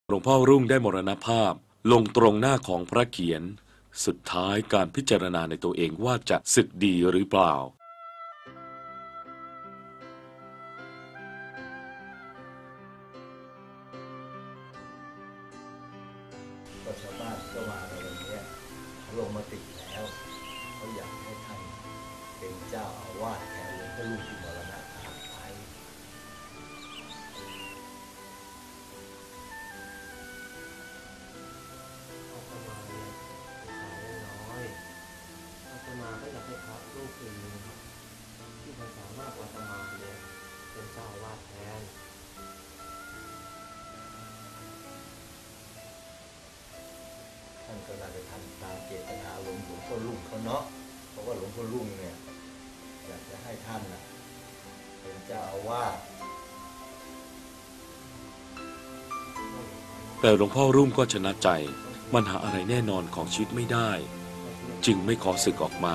หลวงพ่อรุ่งได้มรณภาพลงตรงหน้าของพระเขียนสุดท้ายการพิจารณาในตัวเองว่าจะสึกดีหรือเปล่าก็ชาวบ้านก็มาในวันนี้เขาลงมติแล้วเขาอยากให้ท่านเป็นเจ้าอาวาสแทนหลวงพ่อรุ่งที่มรณภาพไปอาตมาเนี่ยขายน้อยอาตมาก็อยากให้พระรูปอื่นที่มันสามารถอาตมาเนี่ยเป็นเจ้าอาวาสแทนท่านก็น่าจะทำตามเจตนาหลวงพ่อรุ่งเขาเนาะเพราะว่าหลวงพ่อรุ่งเนี่ยอยากจะให้ท่านน่ะเป็นเจ้าอาวาสแต่หลวงพ่อรุ่งก็ชนะใจมันหาอะไรแน่นอนของชีวิตไม่ได้จึงไม่ขอสึกออกมา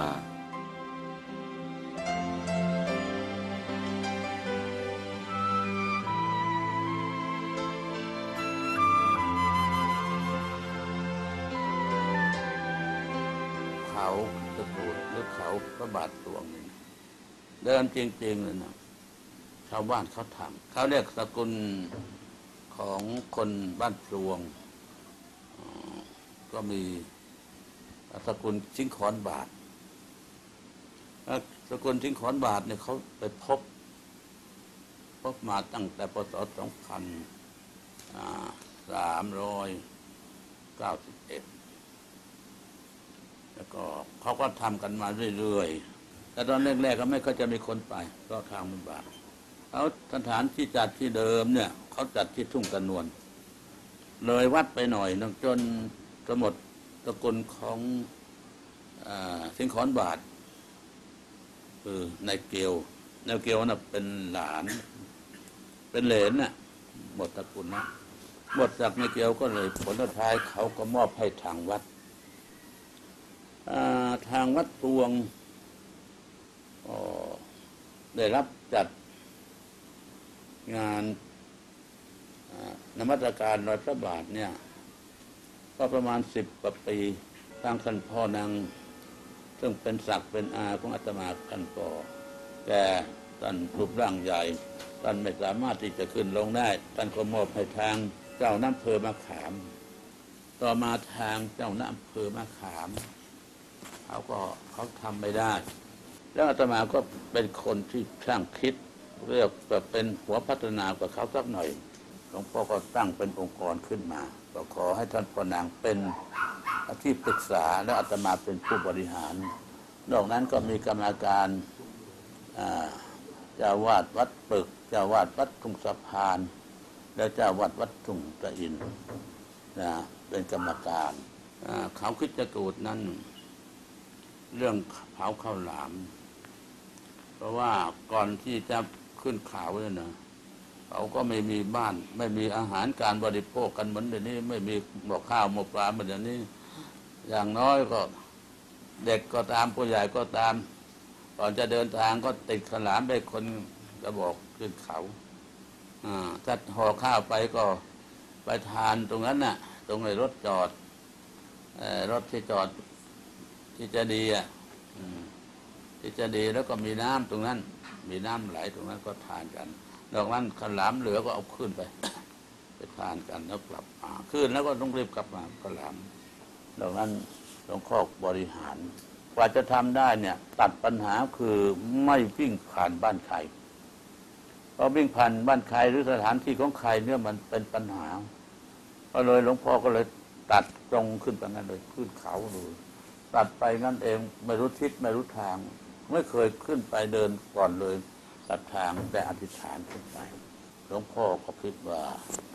เขาตะกูดหรือเขาพระบาทหลวงนี่เดินจริงๆเลยนะชาวบ้านเขาทำเขาเรียกสกุลของคนบ้านพลวงก็มีสกุลชิงขอนบาทสกุลชิงขอนบาทเนี่ยเขาไปพบมาตั้งแต่ปศ2391แล้วก็เขาก็ทำกันมาเรื่อยๆแต่ตอนแรกๆก็ไม่ค่อยจะมีคนไปก็ทางมันบาทเขาสถานที่จัดที่เดิมเนี่ยเขาจัดที่ทุ่งกระนวลเลยวัดไปหน่อยจนจะหมดสกุลของสิงขอนบาทคือนายเกียวนายเกียวน่ะเป็นหลานเป็นเหลนน่ะหมดตระกูลนะหมดจากนายเกียวก็เลยผลสุดท้ายเขาก็มอบให้ทางวัดทางวัดพลวงได้รับจัดงานนมัสการรอยพระบาทเนี่ยก็ประมาณ10 กว่าปีทางท่านพ่อนางซึ่งเป็นศักดิ์เป็นอาของอาตมาท่านก็แก่ท่านรูปร่างใหญ่ท่านไม่สามารถที่จะขึ้นลงได้ท่านก็มอบให้ทางเจ้าน้ำอำเภอมะขามต่อมาทางเจ้าน้ำอำเภอมะขามเขาทำไม่ได้แล้วอาตมาก็เป็นคนที่ช่างคิดเรียกแบบเป็นหัวพัฒนากว่าเขาสักหน่อยหลวงพ่อก็ตั้งเป็นองค์กรขึ้นมาก็ขอให้ท่านพ่อนางเป็นที่ปรึกษาและอาตมาเป็นผู้บริหารนอกนั้นก็มีกรรมการเจ้าวาดวัดปึกเจ้าวาดวัดทุ่งสะพานและเจ้าวาดวัดทุ่งตะอินนะเป็นกรรมการเขาคิดจะกูดนั้นเรื่องเผาข้าวหลามเพราะว่าก่อนที่จะขึ้นข่าวเนี่ยนะเขาก็ไม่มีบ้านไม่มีอาหารการบริโภคกันเหมือนเดี๋ยวนี้ไม่มีหมกข้าวหมกปลาเหมือนเดี๋ยวนี้อย่างน้อยก็เด็กก็ตามผู้ใหญ่ก็ตามก่อนจะเดินทางก็ติดข้าวหลามไปคนกระบอกขึ้นเขาถ้าห่อข้าวไปก็ไปทานตรงนั้นน่ะตรงในรถจอดรถที่จอดที่จะดีที่จะดีแล้วก็มีน้ำตรงนั้นมีน้ำไหลตรงนั้นก็ทานกันนอกนั้นข้าวหลามเหลือก็เอาขึ้นไปทานกันแล้วกลับมาขึ้นแล้วก็ต้องรีบกลับมาข้าวหลามนอกนั้นต้องข้อบริหารกว่าจะทำได้เนี่ยตัดปัญหาคือไม่วิ่งผ่านบ้านใครเพราะวิ่งผ่านบ้านใครหรือสถานที่ของใครเนี่ยมันเป็นปัญหาก็เลยหลวงพ่อก็เลยตัดตรงขึ้นไปงั้นเลยขึ้นเขาเลยตัดไปงั้นเองไม่รู้ทิศไม่รู้ทางไม่เคยขึ้นไปเดินก่อนเลยตัดทางแต่อธิษฐานขึ้นไปหลวงพ่อก็คิดว่า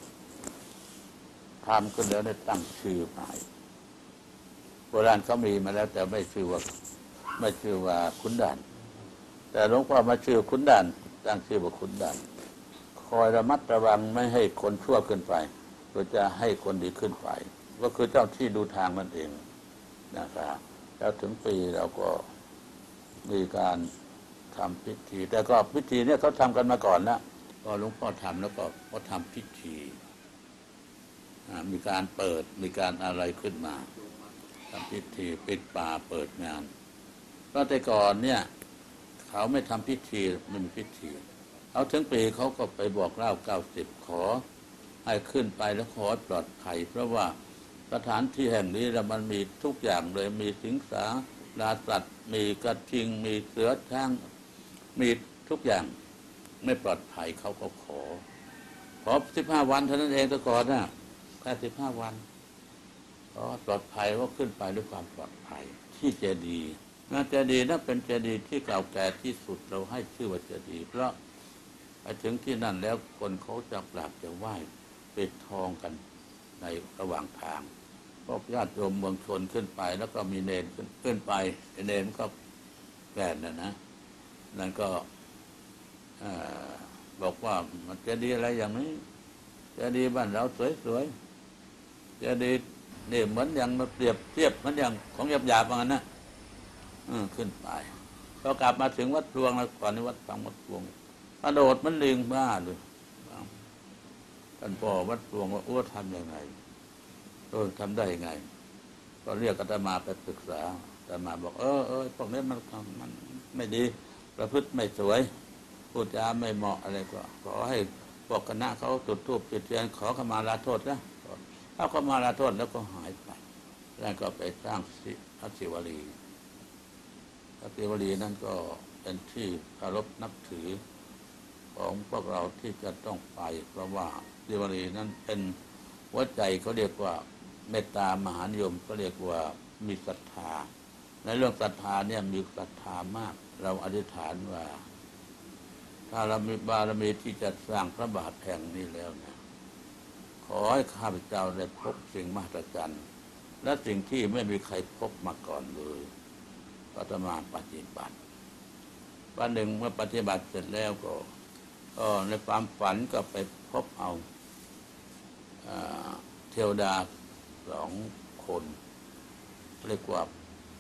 ทำขึ้นแล้วได้ตั้งชื่อใหม่โบราณเขามีมาแล้วแต่ไม่ชื่อว่าขุนด่านแต่หลวงพ่อมาชื่อขุนด่านตั้งชื่อว่าขุนด่านคอยระมัดระวังไม่ให้คนชั่วขึ้นไปเพื่อจะให้คนดีขึ้นไปก็คือเจ้าที่ดูทางนั่นเองนะครับแล้วถึงปีเราก็มีการทำพิธีแต่ก็พิธีเนี่ยเขาทำกันมาก่อนแล้วพอหลวงพ่อทำแล้วก็ทำพิธีมีการเปิดมีการอะไรขึ้นมาทำพิธีปิดป่าเปิดงานเพราะแต่ก่อนเนี่ยเขาไม่ทำพิธีไม่มีพิธีเขาถึงปีเขาก็ไปบอกเล่า90ขอให้ขึ้นไปแล้วขอปลอดภัยเพราะว่าสถานที่แห่งนี้แล้วมันมีทุกอย่างเลยมีสิงสาราสัตว์มีกระทิงมีเสือช้างมีทุกอย่างไม่ปลอดภัยเขาก็ขอ15 วันเท่านั้นเองแต่ก่อนนะแค่15 วันก็ปลอดภัยว่าขึ้นไปด้วยความปลอดภัยที่เจดีย์นะเจดีย์นั้นเป็นเจดีย์ที่เก่าแก่ที่สุดเราให้ชื่อว่าเจดีย์เพราะไปถึงที่นั่นแล้วคนเขาจะกราบจะไหว้ปิดทองกันในระหว่างทางพวกญาติโยมเมืองชนขึ้นไปแล้วก็มีเนรขึ้นไปเนรก็แก่นะนั่นก็บอกว่ามันเจดีย์อะไรอย่างนี้เจดีย์บ้านเราสวยๆเจดีย์นี่เหมือนอย่างมาเปรียบเทียบเหมือนอย่างของหยาบๆอย่างนั้นนะขึ้นไปพอกลับมาถึงวัดพลวงแล้วก่อนในวัดฟังวัดพลวงกระโดดมันลิงบ้าเลยท่านพ่อวัดพลวงว่าโอ้ทำยังไงทำได้ยังไงก็เรียกอาตมาไปปรึกษาอาตมาบอกพวกนี้มันไม่ดีประพฤติไม่สวยพูดจาไม่เหมาะอะไรก็ขอให้พวกคณะเขาจุดธูปจุดเทียนขอขมาลาโทษนะถ้าขมาลาโทษแล้วก็หายไปแล้วก็ไปสร้างพระศิวลีพระศิวลีนั่นก็เป็นที่เคารพนับถือของพวกเราที่จะต้องไปเพราะว่าศิวลีนั้นเป็นหัวใจเขาเรียกว่าเมตตามหานิยมก็เรียกว่ามีศรัทธาในเรื่องศรัทธาเนี่ยมีศรัทธามากเราอธิษฐานว่าถ้าเรามีบารมีที่จะสร้างพระบาทแห่งนี้แล้วนะขอให้ข้าพเจ้าได้พบสิ่งมหัศจรรย์และสิ่งที่ไม่มีใครพบมาก่อนเลยอาตมาปฏิบัติวันหนึ่งเมื่อปฏิบัติเสร็จแล้วก็ในความฝันก็ไปพบเอาเทวดา2 คนเรียกว่า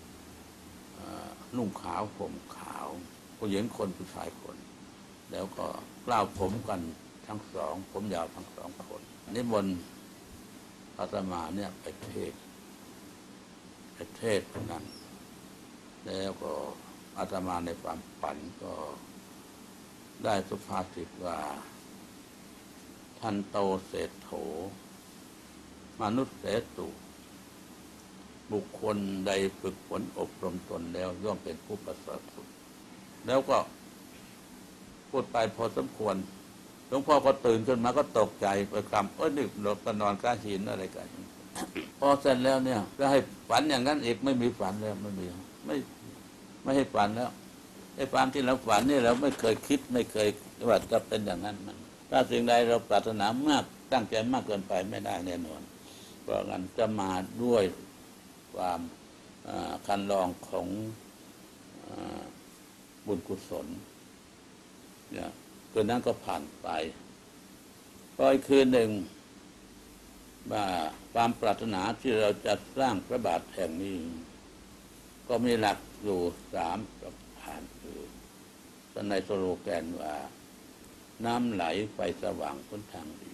นุ่งขาวห่มขาวผู้หญิงคนผู้ชายคนแล้วก็กล้าวผมกันทั้ง2ผมยาวทั้ง2 คนนิมนต์อาตมาเนี่ยไปเทศน์นั้นแล้วก็อาตมาในความฝันก็ได้สุภาษิตว่าทันโตเศรษโถมนุษย์เสตุบุคคลใดฝึกฝนอบรมตนแล้วย่อมเป็นผู้ประเสริฐสุดแล้วก็พูดไปพอสมควรหลวงพ่อก็ตื่นขึ้นมาก็ตกใจไปคำนี่หลบนอนก้าหินอะไรกัน พอเสร็จแล้วเนี่ยก็ให้ฝันอย่างนั้นอีกไม่มีฝันแล้วไม่ให้ฝันแล้วไอ้ความที่เราฝันนี่เราไม่เคยคิดไม่เคยว่าจะเป็นอย่างนั้นมันถ้าสิ่งใดเราปรารถนามากตั้งใจมากเกินไปไม่ได้แน่นอนเพราะงั้นจะมาด้วยความคันลองของบุญกุศลเนี่ยคืนนั้นก็ผ่านไปพออีกคืนหนึ่งว่าความปรารถนาที่เราจะสร้างพระบาทแห่งนี้ก็มีหลักอยู่3 ประการคือในสโลแกนว่าน้ำไหลไฟสว่างพ้นทางดี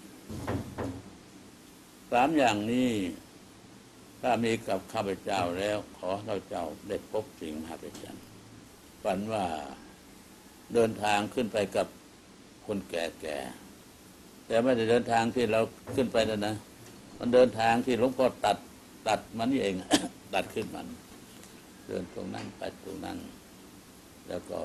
3 อย่างนี้ถ้ามีกับข้าพเจ้าแล้วขอเราเจ้าได้พบสิ่งมหัศจรรย์ฝันว่าเดินทางขึ้นไปกับคนแก่ๆแต่ไม่ได้เดินทางที่เราขึ้นไปนะมันเดินทางที่หลวงพ่อตัดมันนี่เอง ตัดขึ้นมันเดินตรงนั้นไปตรงนั้นแล้วก็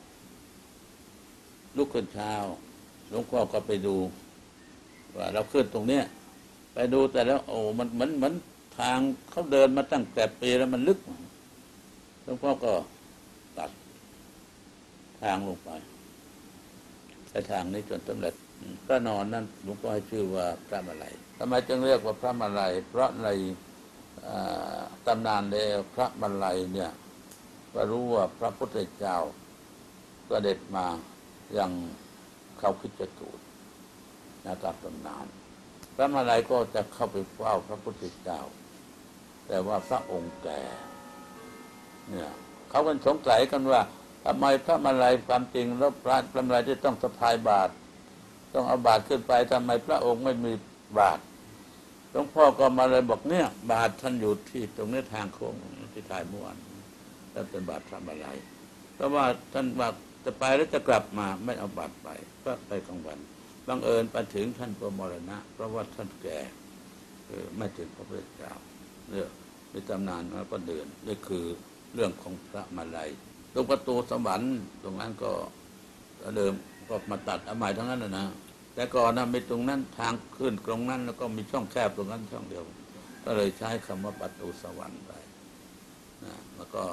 ลุกขึ้นเช้าหลวงพ่อก็ไปดูว่าเราขึ้นตรงเนี้ยไปดูแต่แล้วโอ้มันเหมือนทางเขาเดินมาตั้งแต่ปีแล้วมันลึกหลวงพ่อก็ตัดทางลงไปไอ้ทางนี้จนสำเร็จพระนอนนั้นหลวงพ่อให้ชื่อว่าพระมาลัยทำไมจึงเรียกว่าพระมาลัยเพราะในตำนานแล้วพระมาลัยเนี่ยก็รู้ว่าพระพุทธเจ้าเสด็จมายังเขาคิดจตูดนะครับตำนานพระมาลัยก็จะเข้าไปเฝ้าพระพุทธเจ้าแต่ว่าพระองค์แก่เนี่ยเขากันสงสัยกันว่าทำไมพระมาลัยความจริงแล้วพระมาลัยที่ต้องสะพายบาตรต้องเอาบาตรขึ้นไปทำไมพระองค์ไม่มีบาตรหลวงพ่อก็มาเลยบอกเนี่ยบาทท่านอยู่ที่ตรงนี้ทางโค้งที่ถ่ายเมื่อวานแล้วเป็นบาททำอะไรเพราะว่าท่านบอกจะไปแล้วจะกลับมาไม่เอาบาทไปก็ไปกลางวันบังเอิญไปถึงท่านก็มรณะเพราะว่าท่านแก่ไม่ถึงพระพุทธเจ้าเนี่ยมีตำนานมาก็เดินนี่คือเรื่องของพระมาลัยตรงประตูสวรรค์ตรงนั้นก็เดิมก็มาตัดเอาใหม่ทั้งนั้นนะแต่ก่อนนะมีตรงนั้นทางขึ้นตรงนั้นแล้วก็มีช่องแคบตรงนั้นช่องเดียวก็เลยใช้คำว่าประตูสวรรค์ไปนะแล้วก็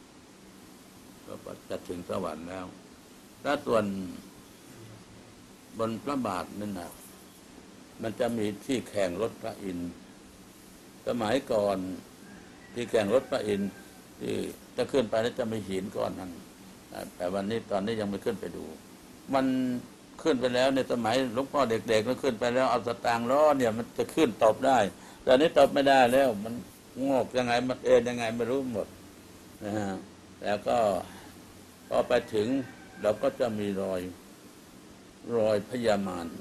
จะถึงสวรรค์แล้วถ้าส่วนบนพระบาทนั่นนะมันจะมีที่แข่งรถพระอินทร์สมัยก่อนที่แข่งรถพระอินทร์ที่จะขึ้นไปแล้วจะมีหินก้อนนั้นแต่วันนี้ตอนนี้ยังไม่ขึ้นไปดูมันขึ้นไปแล้วในสมัยหลวงพ่อเด็กๆแล้วขึ้นไปแล้วเอาสตางค์ล้อเนี่ยมันจะขึ้นตบได้แต่นี้ตบไม่ได้แล้วมันงอกยังไงมันเอ็นยังไงไม่รู้หมดนะฮะแล้วก็พอไปถึงเราก็จะมีรอยพญามาร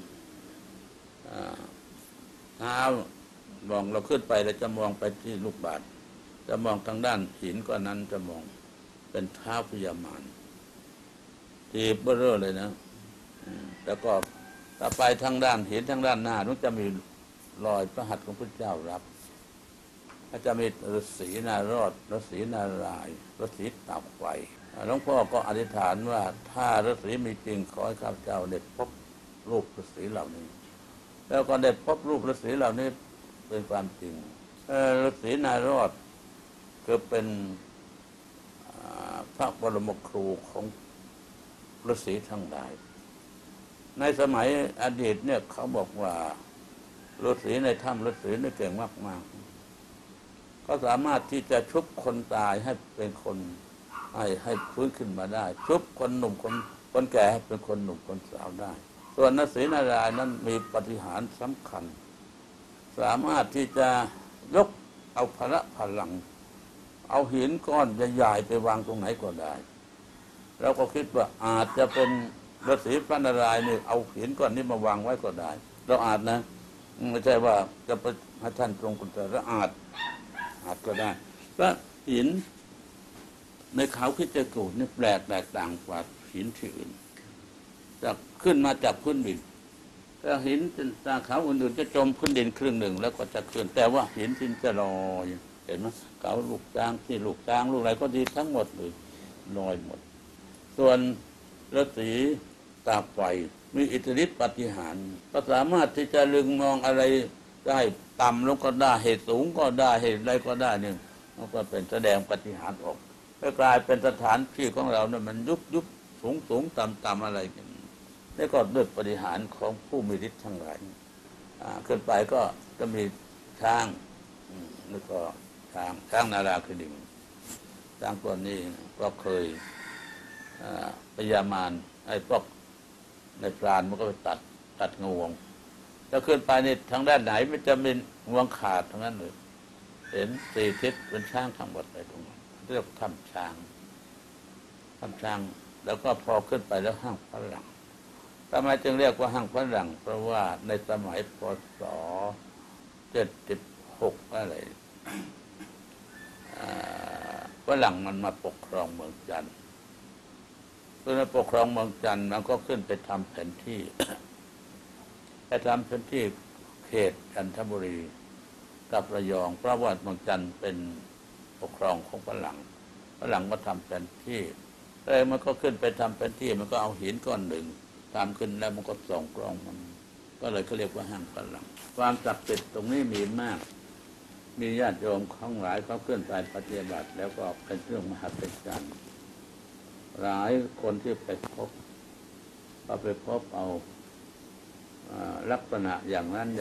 เท้ามองเราขึ้นไปเราจะมองไปที่ลูกบาศก์จะมองทางด้านหินก้อนนั้นจะมองเป็นเท้าพญามารที่เบ้อเร่อเลยนะแล้วก็ถ้าไปทางด้านหินทางด้านหน้านู้นจะมีรอยพระหัตถ์ของพระเจ้ารับก็จะมีฤาษีนารอดฤาษีนารายณ์ฤาษีตับไฟหลวงพ่อก็อธิษฐานว่าถ้าฤาษีมีจริงขอให้ข้าพเจ้าได้พบรูปฤาษีเหล่านี้แล้วก็ได้พบรูปฤาษีเหล่านี้เป็นความจริงฤาษีนารอดคือเป็นพระบรมครูของฤาษีทั้งหลายในสมัยอดีตเนี่ยเขาบอกว่าฤาษีในถ้ำฤาษีนี่เก่งมากๆก็สามารถที่จะชุบคนตายให้เป็นคนให้ฟื้นขึ้นมาได้ชุบคนหนุ่มคนแก่ให้เป็นคนหนุ่มคนสาวได้ส่วนฤาษีนารายณ์นั้นมีปาฏิหาริย์สำคัญสามารถที่จะยกเอาพลังเอาหินก้อนใหญ่ๆไปวางตรงไหนก็ได้เราก็คิดว่าอาจจะเป็นฤาษีพระนารายณ์นี่เอาหินก้อนนี้มาวางไว้ก็ได้เราอาจนะไม่ใช่ว่าจะไปให้ท่านตรงกุญแจแล้วอาจก็ได้ก็หินในเขาคิดจะกูดนี่แปลกแตกต่างกว่าหินที่อื่นจากขึ้นมาจากพื้นดินแต่หินตาเขาอื่นๆจะจมพื้นดินครึ่งหนึ่งแล้วก็จะขึ้นแต่ว่าหินที่จะลอยเห็นไหมเขาลูกช้างที่ลูกช้างลูกอะไรก็ดีทั้งหมดเลยลอยหมดส่วนฤาษีตาไฟมีอิทธิฤทธิปาฏิหาริย์ก็สามารถที่จะลึงมองอะไรได้ต่ำลงก็ได้เหตุสูงก็ได้เหตุใดก็ได้เนี่ยมันก็เป็นแสดงปาฏิหาริย์ออกก็กลายเป็นสถานที่ของเราเนี่ยมันยุบสูงต่ำอะไรกันนี่ก็ด้วยปาฏิหาริย์ของผู้มีฤทธิ์ทั้งหลายขึ้นไปก็จะมีช้างแล้วก็ช้างนาราคดิงช้างตัวนี้ก็เคยพญามารไอ้พวกในพรานมันก็ไปตัดงวงแล้วขึ้นไปนี่ทางด้านไหนมันจะมีงวงขาดทั้งนั้นเลยเห็นสี่ทิศเป็นช้างทั้งหมดเลยตรงนั้นเรียกถ้ำช้างแล้วก็พอขึ้นไปแล้วห้างฝรั่งทำไมจึงเรียกว่าห้างฝรั่งเพราะว่าในสมัยพ.ศ. 76อะไรฝรั่งมันมาปกครองเมืองจันทร์เพื่อปกครองเมืองจันทร์มันก็ขึ้นไปทำแผนที่ ไปทำแผนที่เขตจันทบุรีกับระยองเพราะว่าเมืองจันทร์เป็นปกครองของฝรั่งก็ทำแผนที่แล้วมันก็ขึ้นไปทำแผนที่มันก็เอาหินก้อนหนึ่งทำขึ้นแล้วมันก็ส่องกล้องมันก็เลยเขาเรียกว่าห้างฝรั่งความศักดิ์สิทธิ์ตรงนี้มีมากมีญาติโยมทั้งหลายเขาขึ้นไปปฏิบัติแล้วก็เป็นเรื่องมหัศจรรย์หลายคนที่ไปพบเอาลักษณะอย่างนั้น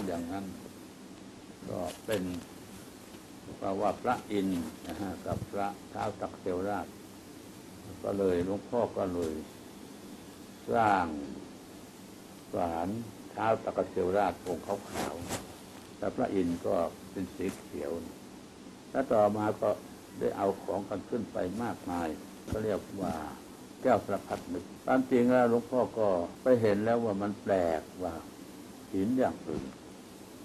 ก็เป็นว่าพระอินทร์นะฮะกับพระท้าวตักเทวราชก็เลยหลวงพ่อก็เลยสร้างศาลท้าวตักเทวราชองค์ขาวๆแต่พระอินทร์ก็เป็นสีเขียวแล้วต่อมาก็ได้เอาของกันขึ้นไปมากมายก็เรียกว่าแก้วสารพัดนึกตามจริงแล้วหลวงพ่อก็ไปเห็นแล้วว่ามันแปลกว่าหินอย่างอื่นก็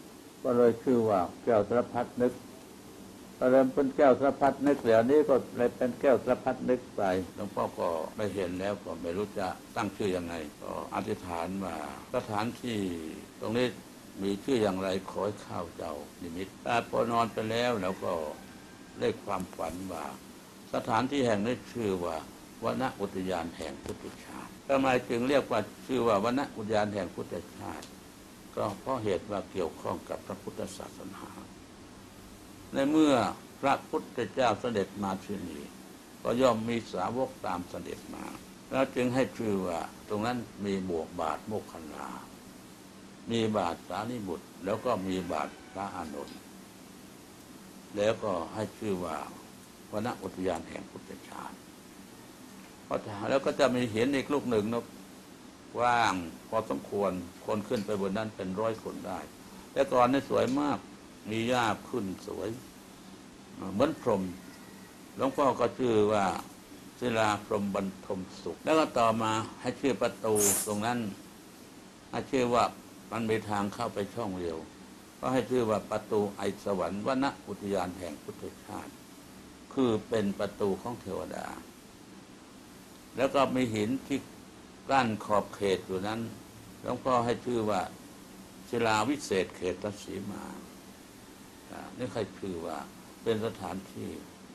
ก็เลยชื่อว่าแก้วสารพัดนึกก็เริ่มเป็นแก้วสารพัดนึกเดี๋ยวนี้ก็เลยเป็นแก้วสารพัดนึกไปหลวงพ่อก็ไม่เห็นแล้วก็ไม่รู้จะตั้งชื่อยังไงก็อธิษฐานว่าสถานที่ตรงนี้มีชื่ออย่างไรขอให้ข้าเจ้านิมิตพอนอนไปแล้วเราก็เลขความฝันว่าสถานที่แห่งนี้ชื่อว่าวนอุทยานแห่งพุทธชาติทำไมจึงเรียกว่าชื่อว่าวนอุทยานแห่งพุทธชาติก็เพราะเหตุว่าเกี่ยวข้องกับพระพุทธศาสนาในเมื่อพระพุทธเจ้าเสด็จมาที่นี่ก็ย่อมมีสาวกตามเสด็จมาแล้วจึงให้ชื่อว่าตรงนั้นมีบวกบาทโมคคัลลามีบาทสารีบุตรแล้วก็มีบาทพระอานนท์แล้วก็ให้ชื่อว่าวนอุทยานแห่งพุทธชาติพอถามแล้วก็จะมีเห็นอีกลูกหนึ่งนะกว้างพอสมควรคนขึ้นไปบนนั้นเป็น100 คนได้แต่ก่อนนี่สวยมากมีหญ้าขึ้นสวยเหมือนพรหมหลวงพ่อก็ชื่อว่าศิลาพรหมบรรทมสุขแล้วก็ต่อมาให้ชื่อประตูตรงนั้นให้ชื่อว่ามันมีทางเข้าไปช่องเดียวก็ให้ชื่อว่าประตูไอสวรรค์วนอุทยานแห่งพุทธชาติคือเป็นประตูของเทวดาแล้วก็มีหินที่กั้นขอบเขตอยู่นั้นหลวงพ่อให้ชื่อว่าศิลาวิเศษเขตสีมานี่ใครชื่อว่าเป็นสถานที่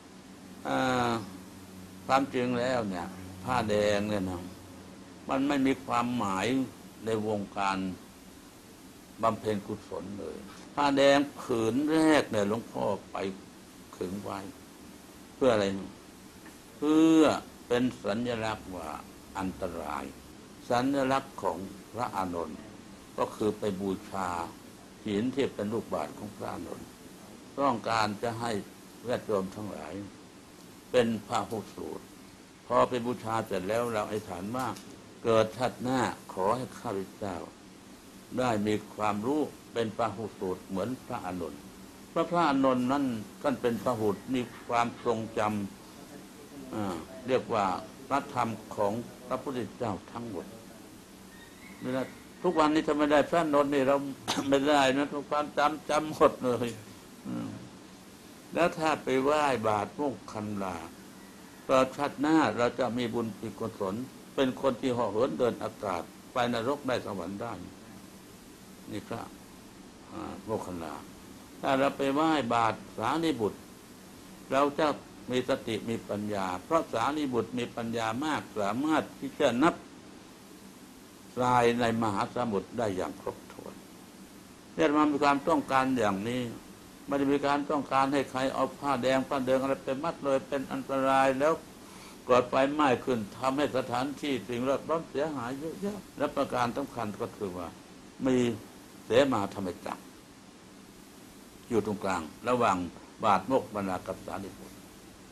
ความจริงแล้วเนี่ยผ้าแดงเนี่ยนะมันไม่มีความหมายในวงการบำเพ็ญกุศลเลยผ้าแดงผืนแรกเนี่ยหลวงพ่อไปขึงไว้เพื่ออะไรเพื่อเป็นสัญลักษณ์ว่าอันตรายสัญลักษณ์ของพระอานนท์ก็คือไปบูชาหินที่เป็นรูปบาทของพระอานนท์ต้องการจะให้ญาติโยมทั้งหลายเป็นพหุสูตรพอไปบูชาเสร็จแล้วเราอธิษฐานว่าเกิดชาติหน้าขอให้ข้าพเจ้าได้มีความรู้เป็นพหุสูตรเหมือนพระอานนท์พระอานนท์นั้นก็เป็นพหุสูตรมีความทรงจำเรียกว่าพระธรรมของพระพุทธเจ้าทั้งหมดนี่นะทุกวันนี้ถ้าไม่ได้พระอานนท์นี่เรา ไม่ได้นะทุกความจำหมดเลยแล้วถ้าไปไหว้บาทโมกคัลลาต่อชาติหน้าเราจะมีบุญมีกุศลเป็นคนที่ห่อเหินเดินอากาศไปนรกได้สวรรค์ได้นี่พระโมกคัลลาถ้าเราไปไหว้บาทสารีบุตรเราจะมีสติมีปัญญาเพราะสารีบุตรมีปัญญามากสามารถที่จะนับทรายในมหาสมุทรได้อย่างครบถ้วนเนี่ยมันมีความต้องการอย่างนี้ไม่ได้มีการต้องการให้ใครเอาผ้าแดงผ้าเดิงอะไรไปมัดเลยเป็นอันตรายแล้วเกิดไฟไหม้ขึ้นทำให้สถานที่สิ่งแวดล้อมเสียหายเยอะแยะและประการสำคัญก็คือว่ามีเสมาธรรมจักรอยู่ตรงกลางระหว่างบาทโมกบรรณากับสารีบุตร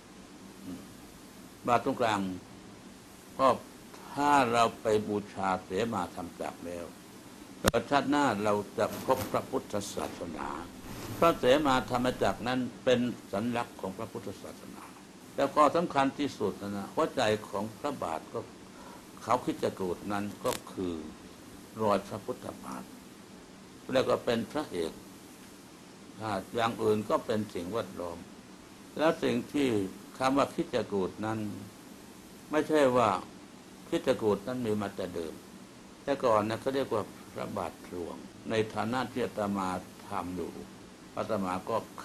บาทตรงกลางเพราะถ้าเราไปบูชาเสมาธรรมจักรแล้วชาติหน้าเราจะพบพระพุทธศาสนาพระเสมาธรรมจักรนั้นเป็นสัญลักษณ์ของพระพุทธศาสนาแต่ก็สำคัญที่สุดนะหัวใจของพระบาทก็เขาคิดจะกรูดนั้นก็คือรอยพระพุทธบาทแล้วก็เป็นพระเอกอย่างอื่นก็เป็นสิ่งแวดล้อมแล้วสิ่งที่คำว่าคิดจะกรูดนั้นไม่ใช่ว่าคิดจะกรูดนั้นมีมาแต่เดิมแต่ก่อนนะเขาเรียกว่าพระบาทหลวงในฐานะที่อาตมาทำอยู่อาตมาก็